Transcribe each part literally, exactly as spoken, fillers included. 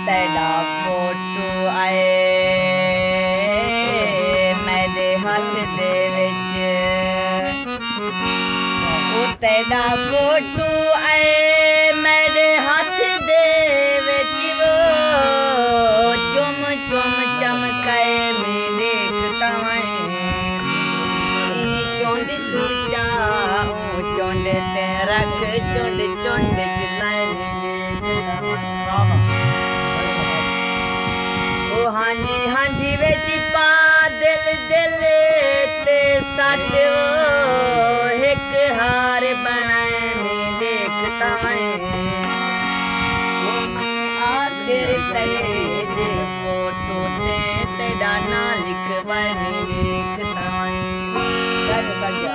तेरा फोटो आए मेरे हाथ दे विच, ओ तेरा फोटो आए मेरे हाथ दे विच, वो चुम चुम चमकाए मेरे खताएं, चुंड तू चाओ चुंड ते रख चुंड चुंड चिल्लाए ओ हांजी हांजी विच पा दिल दिल ते सट एक हार बनाए मेरे खताएं, आसिर तेरे फोटो ते तेरा ना लिखवाए मेरे खताएं। बैठ सजा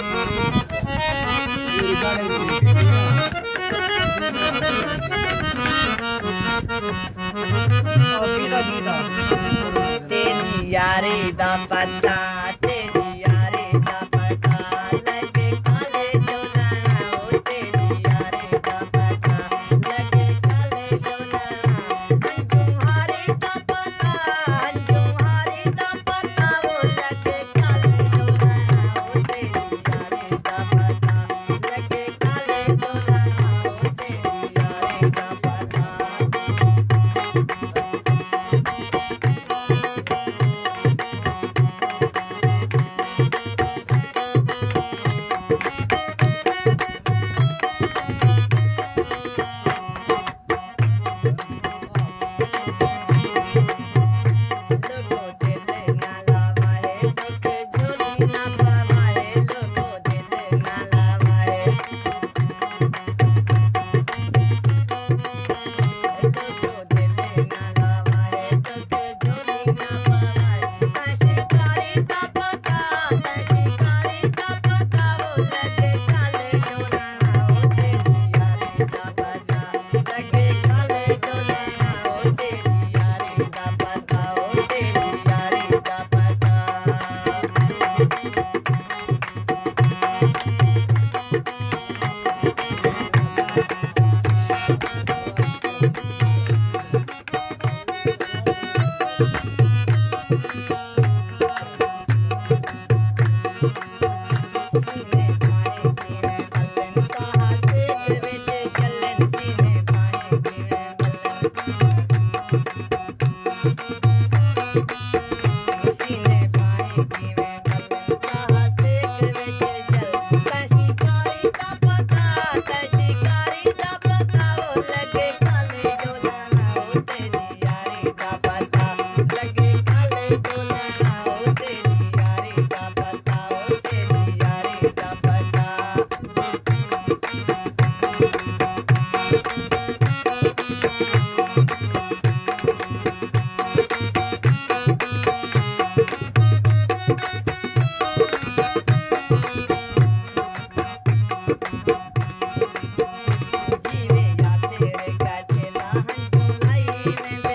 तेरी यारी दा पता तेरी यारी दा पता लगे काले डोला, ओ तेरी यारी दा पता लगे काले डोला, अंजू हारी दा पता अंजू हारी दा पता वो लगे काले डोला, ओ तेरी यारी दा पता लगे काले डोला, ओ तेरी यारी दा पता। जीवे यासिर का चला हंजू लाई में